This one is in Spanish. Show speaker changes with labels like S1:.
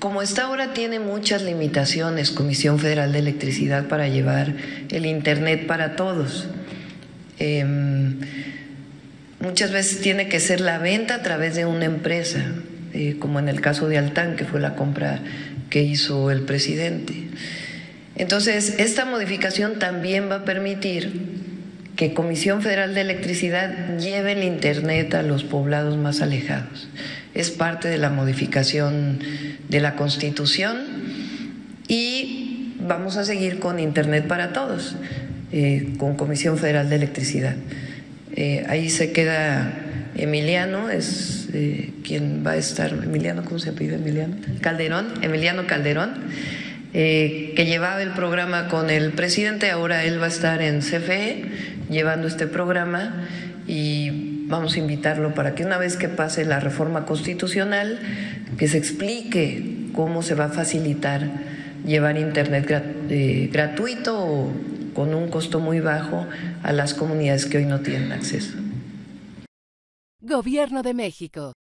S1: como está ahora tiene muchas limitaciones, Comisión Federal de Electricidad, para llevar el Internet para todos. Muchas veces tiene que ser la venta a través de una empresa, como en el caso de Altán, que fue la compra que hizo el presidente. Entonces, esta modificación también va a permitir que Comisión Federal de Electricidad lleve el Internet a los poblados más alejados. Es parte de la modificación de la Constitución y vamos a seguir con Internet para todos, con Comisión Federal de Electricidad. Ahí se queda Emiliano, es quien va a estar, Emiliano, ¿cómo se pide Emiliano? Emiliano Calderón, que llevaba el programa con el presidente, ahora él va a estar en CFE llevando este programa y vamos a invitarlo para que una vez que pase la reforma constitucional, que se explique cómo se va a facilitar llevar Internet gratuito o con un costo muy bajo a las comunidades que hoy no tienen acceso.
S2: Gobierno de México.